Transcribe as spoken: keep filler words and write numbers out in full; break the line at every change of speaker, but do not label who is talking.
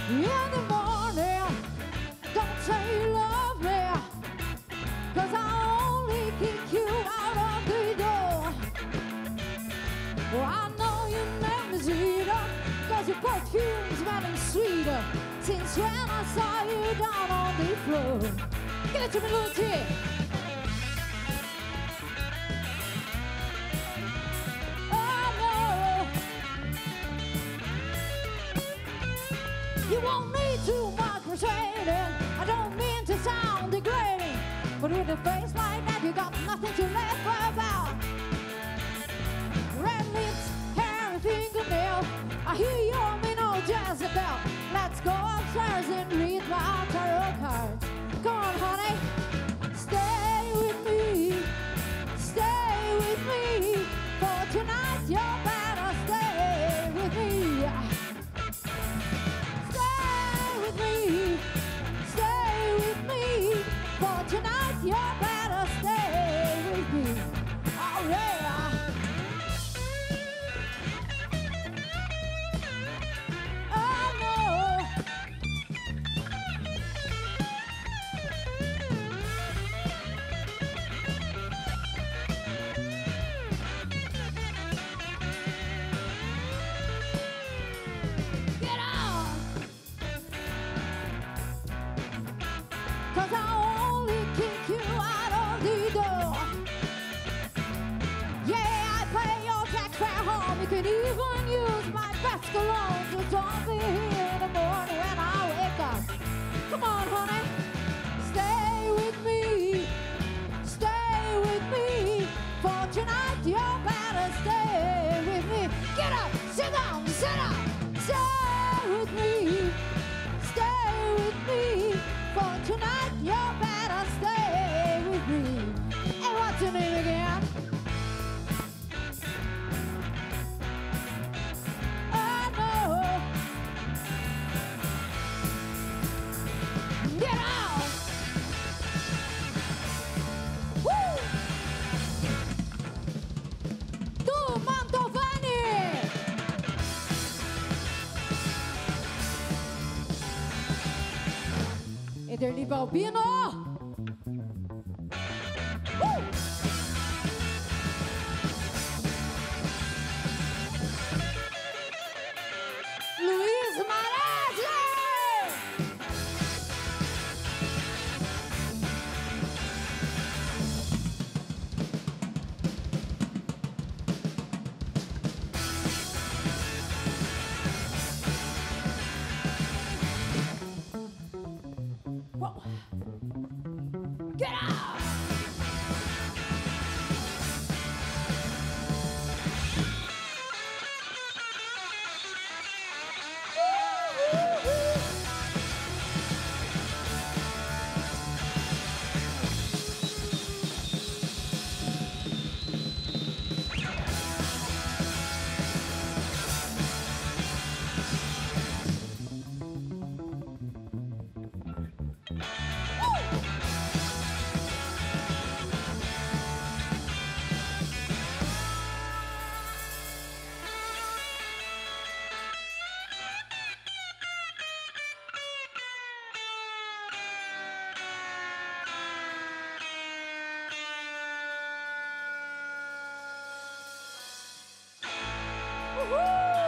In the morning, don't say you love me, 'cause I only kick you out of the door. Well, I know your name is Rita, 'cause your perfume's smelling sweeter since when I saw you down on the floor. Give it to me, little T. You won't need too much persuading. I don't mean to sound degrading, but with a face like that, you got nothing to laugh about. Red lips, hair, and fingernail. I hear you're me no Jezebel. Let's go upstairs and read my tarot cards. Come on, honey, stay with me, stay with me. For tonight, you better stay with me. Stay with me, for tonight you better stay with me. Oh yeah. Oh no. Get on. 'Cause I only kick you out of the door. Yeah, I pay your tax fare home. You can even use my best cologne. So don't be here in the morning when I wake up. Come on, honey, stay with me, stay with me. For tonight, you better stay with me. Get up, sit down, sit up, stay with me, stay with me. For tonight, you better stay with me. And what's your name again? Oh no. Get out. Woo. Tu Mantovani. E del Balbino. Woo! Luis Marazzi! Whoa. Get out! Woo-hoo!